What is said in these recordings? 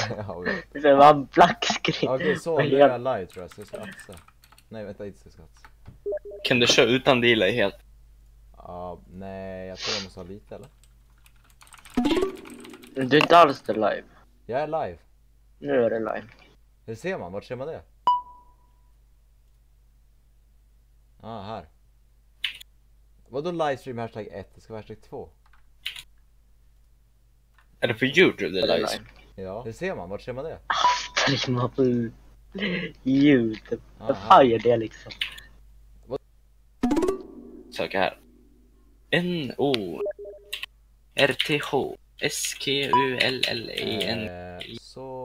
Ja, visst. Det var en blackscreen. Okej, så nu är jag live tror jag. CSGOAtse. Nej, vänta, inte CSGOAtse. Kan du köra utan delay helt? Ja, nej, jag tror jag måste ha lite, eller? Du är inte alls det live. Jag är live. Nu är det live. Hur ser man? Vart ser man det? Här. Vadå livestream hashtag 1? Det ska vara hashtag 2. Är det på YouTube det live? Ja. Hur ser man? Vart ser man det? Streama på YouTube. Ah, Vad fan gör det liksom? Söka här. NORTH SGOAtse.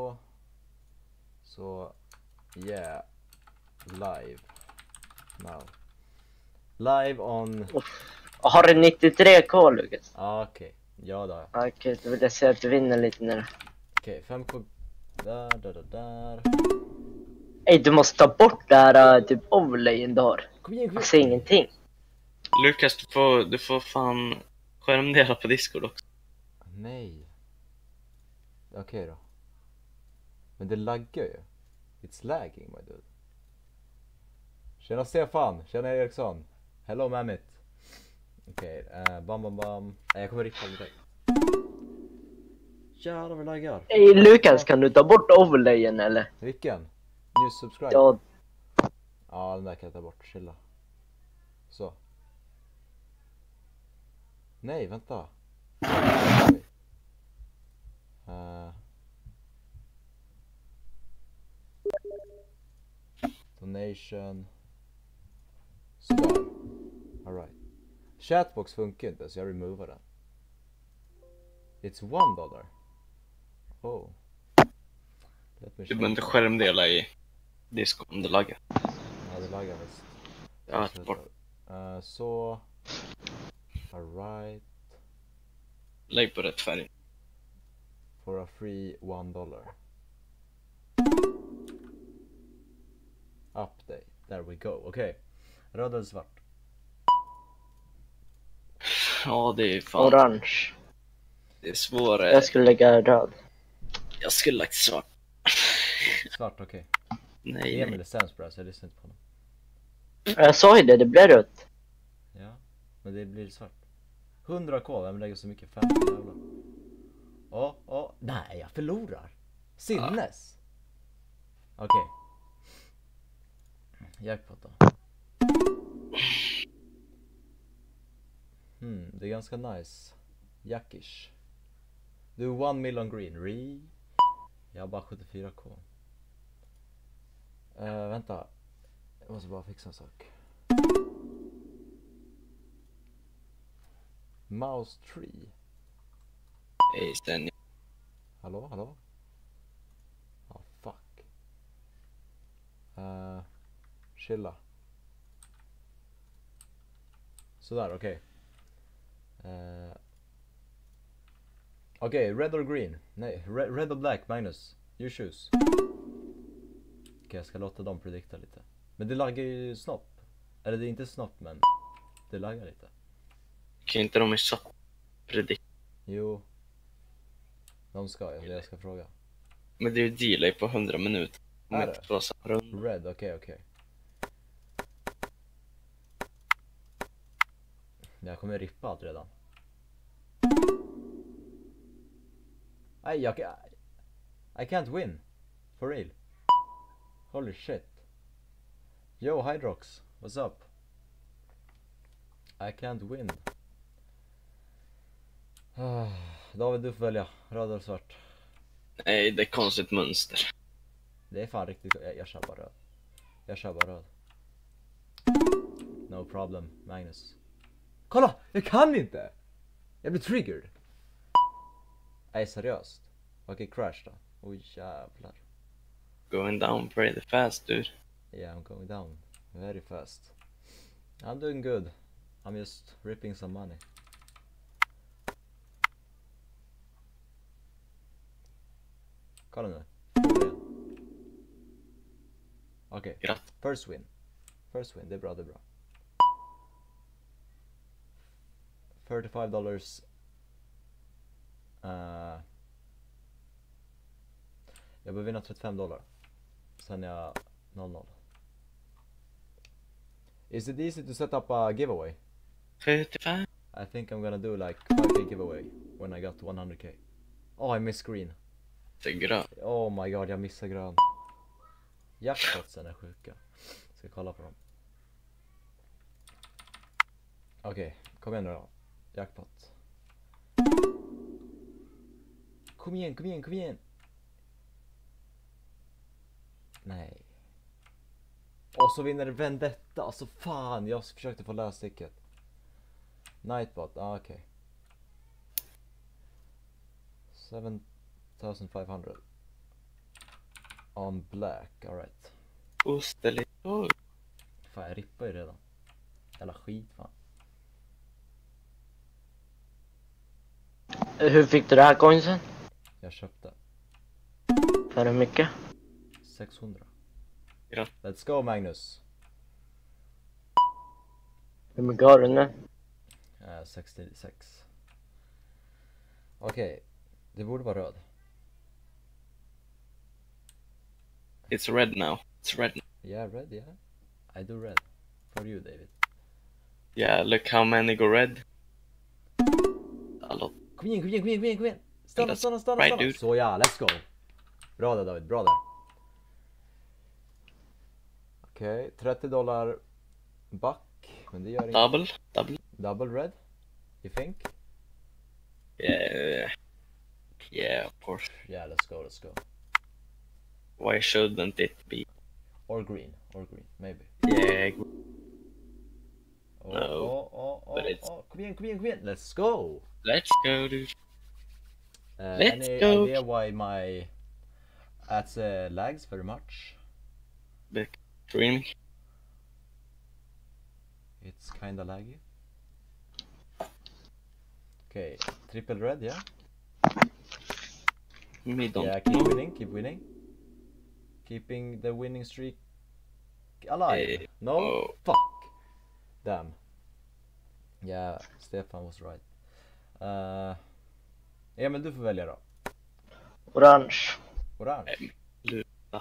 Så yeah, live now. Live on. Har du 93k Lukas? Okej. Ja då. Okej, då vill jag säga att du vinner lite nu. Okej, 5k. Där. Ey, du måste ta bort det här typ overlayen du har. Kom igen. Jag ser ingenting. Lukas, du får fan skärmdela på Discord också. Nej. Okej då. Men det laggar ju. It's lagging, my dude. Tjena Stefan, tjena Eriksson. Hello Mamit. Okej, bam. Nej, jag kommer rikta lite. Jävlar vad laggar. Ey Lukas, kan du ta bort overlayen eller? Vilken? New subscribe? Ja. Ja, den där kan jag ta bort, chilla. Så. Nej, vänta. Donation. Sådär. Alright. Chatbox funkar inte så jag removar den. It's $1. Oh. Du behöver inte skärmdela i Discord om det laggar. Ja, det laggar visst. Ja, bort. Så. Alright. Lägg på rätt färg. For a free $1. Update. There we go. Okej. Röd eller svart? Ja, det är fan. Orange. Det är svårare. Jag skulle lägga röd. Jag skulle lagt svart. Svart, okej. Nej. Emil är sämst på det, så jag lyssnar inte på honom. Jag sa ju det blev rött. Ja, men det blir svart. 100k, vem lägger så mycket? 50 jävlar. Nej, jag förlorar. Sinnes. Okej. Jackpot då. Det är ganska nice. Jackish. Du 1 million green. Jag har bara 74k. Vänta. Jag måste bara fixa en sak. Mouse tree. Hej Sten. Hallå? Fuck. Chilla. Sådär, okej. Okej, red or green? Nej, red or black, Magnus. You choose. Okej, jag ska låta dem predikta lite. Men det laggar ju snopp. Eller det är inte snopp, men det laggar lite. Kan inte de i sopp predikt? Jo. De ska, jag ska fråga. Men det är ju delay på 100 minuter. Är det? Red, okej. Jag kommer rippa allt redan. Nej, I can't win. For real. Holy shit. Yo, Hydrox. What's up? I can't win. David, du får välja. Röd eller svart? Nej, det är konstigt mönster. Det är fan riktigt. Jag kör bara röd. No problem, Magnus. Kolla! Jag kan inte! Jag blir triggered. Nej, seriöst. Okej, crash då. Oj, jävlar. Going down pretty fast, dude. Yeah, I'm going down very fast. I'm doing good. I'm just ripping some money. Kolla nu. Okej, first win. Det är bra. $35. Jag behöver vinna $35. Sen är jag 0-0. Is it easy to set up a giveaway? 35. I think I'm gonna do like 5k giveaway when I got to 100k. Oh, I missed green. Det är grönt. Oh my god, jag missar grön. Jackpotsen är sjuka. Ska kolla på dem. Okej, kom igen nu då. Jackpot. Kom igen, kom igen, kom igen. Nej. Och så vinner Vendetta. Alltså fan, jag försökte få lösticket. Nightbot, okej. 7500 on black, alright. Osteligt. Oh. Fan, jag rippar ju redan. Jävla skit, fan. Hur fick du det här coinsen? Jag köpte För hur mycket? 600. Ja. Let's go, Magnus. Hur mycket har du nu? 66. Okej, det borde vara röd. It's red now. It's red. Yeah, red, yeah. I do red. For you, David. Yeah, look how many go red. A lot. Kom igen, kom igen, kom igen, kom igen, kom igen. Stanna, That's stanna, stanna, right, stanna. dude. Så ja, let's go. Bra där, David, bra där. Okej, $30 back. Men det gör inget. Double. Double red, you think? Yeah. Yeah, of course. Yeah, let's go, let's go. Why shouldn't it be? Or green, maybe. Yeah. Oh, No, oh, but it's- kom igen, kom igen, kom igen. Let's go. Let's go, dude. Let's Any go. idea why my ads lags very much? Back streaming. It's kinda laggy. Okay, triple red, yeah? Me don't Yeah, know. keep winning. Keeping the winning streak alive. No? oh. Fuck. Damn. Yeah, Stefan was right. Emil, du får välja då. Orange. Orange. Luta.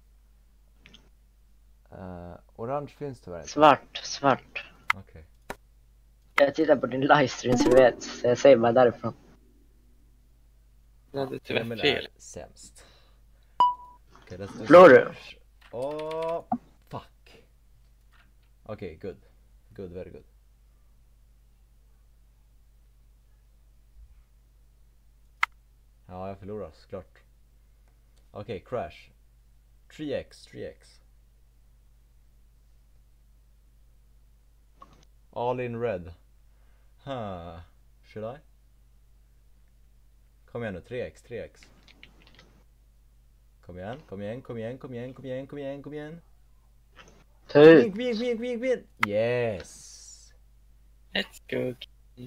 Orange finns tyvärr inte. Svart. Okej. Jag tittar på din livestream så du vet. Så jag säger bara därifrån. Det hade tyvärr Emil fel. är sämst. Okej, let's do Förlorar du? Oh, fuck. Okej, good. Good, very good. Ja, jag förlorar såklart. Okej, crash. 3x. All in red. Huh. Should I? Kom igen nu, 3x. Kom igen. Typ. Kom igen. Yes. Let's go.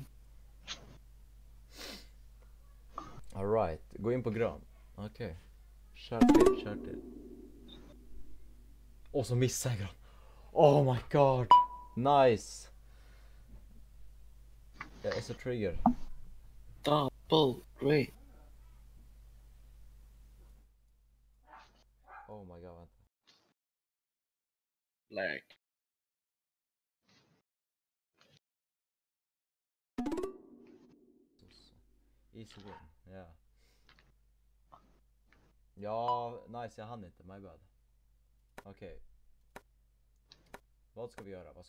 Alright, gå in på grön. Okej. Kör till. Och så missar jag grön. Oh my god. Nice. Jag är så trigger. Double green. Oh my god, vänta. Black. Easy win, yeah. Ja, nice, jag hann inte, my bad. Okej. Vad ska vi göra?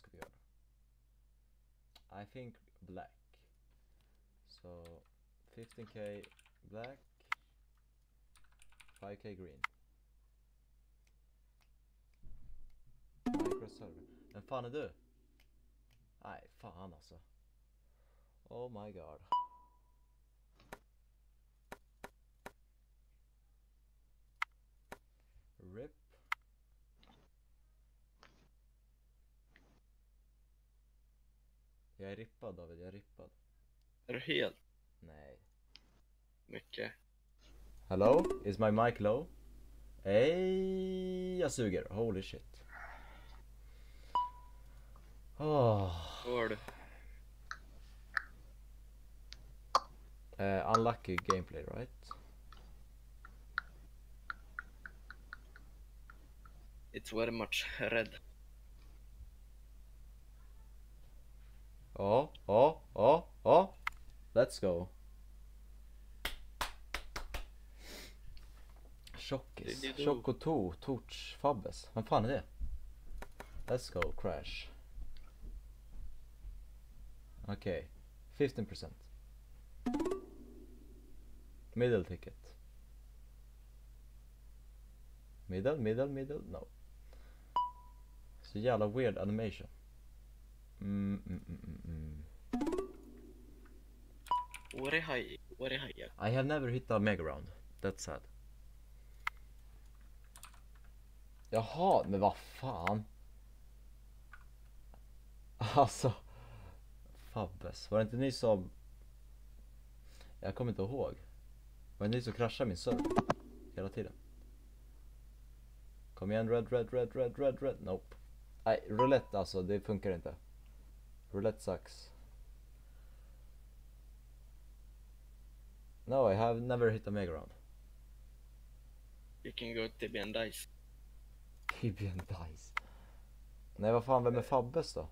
I think black. So 15k black, 5k green. Microserver. Men fan är du? Nej, fan alltså. Oh my god. RIP. Jag är rippad, David, jag är rippad. Är du helt Nej. mycket? Hello? Is my mic low? Ej, jag suger. Holy shit. Går du? Unlucky gameplay, right? It's very much red. Ja. Let's go. Tjockis. Choco Torch Fabbes. Vem fan är det? Let's go, crash. Okej. 15%. Middle ticket. Middle. No. Så jävla weird animation. What a high. I have never hit a mega round. That's sad. Jaha, men vad fan. Alltså. Fabbes. Var det inte ni som... Jag kommer inte ihåg. Var det ni som kraschade min server? Hela tiden. Kom igen, red. Nope. Nej, roulette alltså, det funkar inte. Roulette sucks. No, I have never hit a mega round. You can go TB and dice. TB and dice. Nej, vad fan, vem är Fabbes då?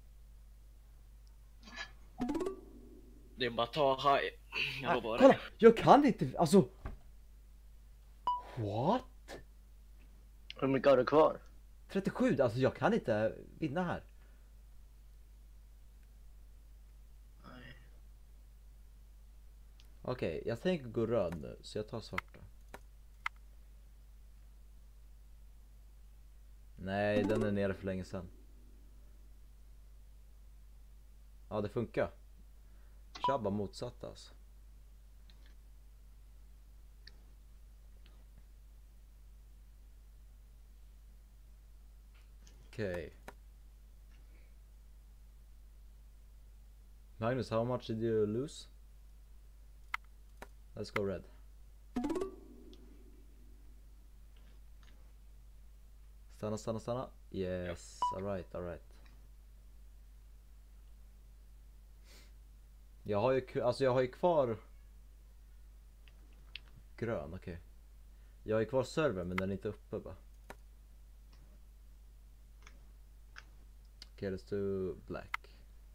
Det är bara att ta high. Kolla, jag kan inte, alltså. What? Hur mycket har du kvar? 37, alltså jag kan inte vinna här. Nej. Okej, jag tänker gå röd nu, så jag tar svarta. Nej, den är nere för länge sedan. Ja, det funkar. Kör bara motsatt alltså. Okay. Magnus, how much did you lose? Let's go red. Stanna. Yes, alright. Jag har ju kvar grön, okej. Jag har ju kvar server, men den är inte uppe bara. Okay, let's do black.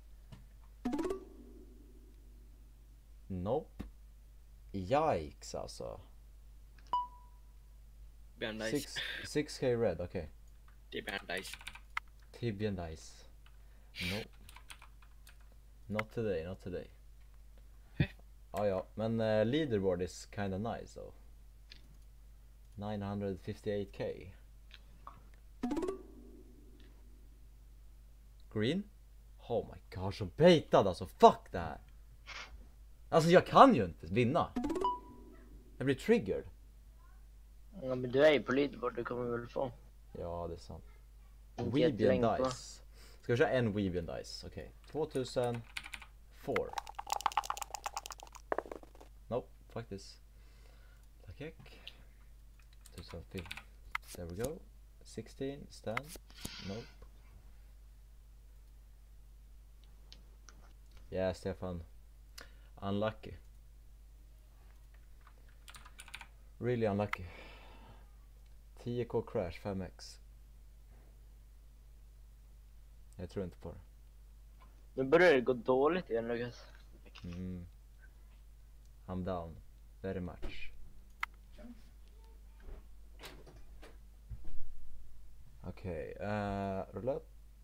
Nope. Yikes alltså. 6k red, okej. TB and dice. TB and dice. Nope. Not today. Ja, men leaderboard is kinda nice though. 958k. Green? Oh my god, så baitad alltså, fuck det här. Alltså jag kan ju inte vinna. Jag blir triggered. Ja, men du är ju på leaderboard, du kommer väl få. Ja, det är sant. Inte Weeby and jättelänge dice. Ska vi köra en Weeby and dice? Okej. 2004. Nope, faktiskt. Tack. 2005. There we go. 16, stand. Nope. Yeah, Stefan. Unlucky. Really unlucky. 10k crash 5x. Jag tror inte på det. Nu börjar det gå dåligt igen, Lukas. I'm down. Very much. Okej, roulette.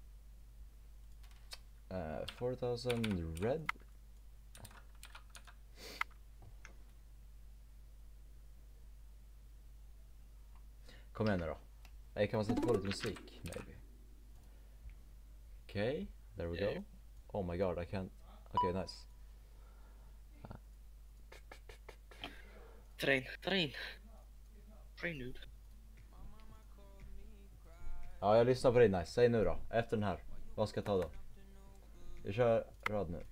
4000 red. Kom igen nu då. Jag kan man sätta på lite musik, maybe. Okay, there we go. Oh my god, I can't. Okay, nice. Train dude. Ja, jag lyssnar på dig, nice. Säg nu då, efter den här. Vad ska jag ta då? Vi kör rad nu.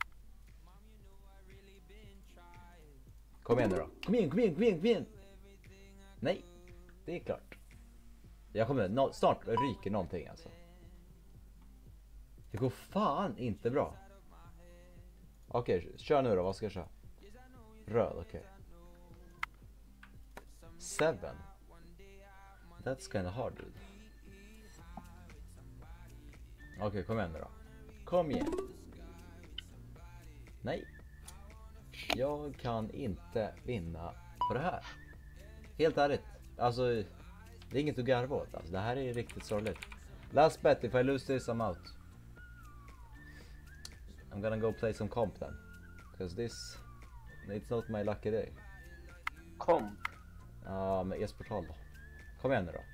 Kom igen nu då. Kom igen. Nej, det är klart. Jag kommer snart ryker någonting alltså. Det går fan inte bra. Okej, kör nu då. Vad ska jag köra? Röd, okej. 7. That's kinda hard, dude. Okej, kom igen nu då. Kom igen. Nej. Jag kan inte vinna på det här. Helt ärligt. Alltså, det är inget att garva åt. Alltså, det här är riktigt sorgligt. Last bet, if I lose this I'm out. I'm gonna go play some comp then. Because this, it's not my lucky day. Komp. Ja, med e-sportal då. Kom igen nu då.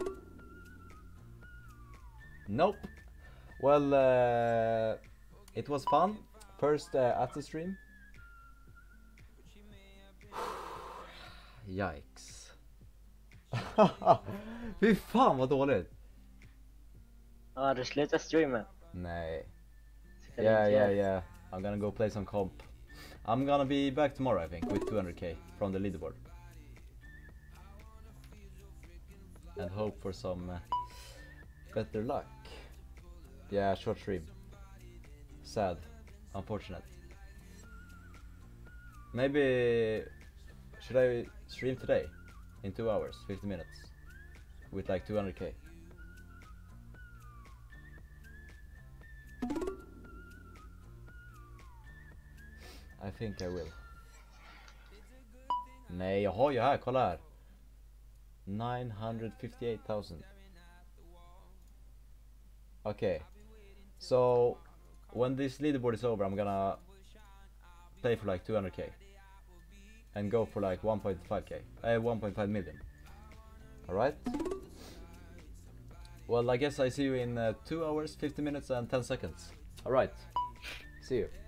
Nope. Well, it was fun. First ATSE stream. Yikes. Fy fan vad dåligt. Ja, du slutar streama. Nej. Ska Yeah, du inte yeah, göra? yeah. I'm gonna go play some comp. I'm gonna be back tomorrow I think with 200k from the leaderboard. And hope for some better luck. Yeah, short stream. Sad. Unfortunate. Maybe should I stream today in 2 hours, 50 minutes with like 200k? I think I will. Nej, jag har ju här, kolla här. 958,000. Okay. So when this leaderboard is over, I'm gonna play for like 200k and go for like 1.5k, 1.5 million. All right. Well, I guess I see you in 2 hours, 50 minutes and 10 seconds. All right. See you.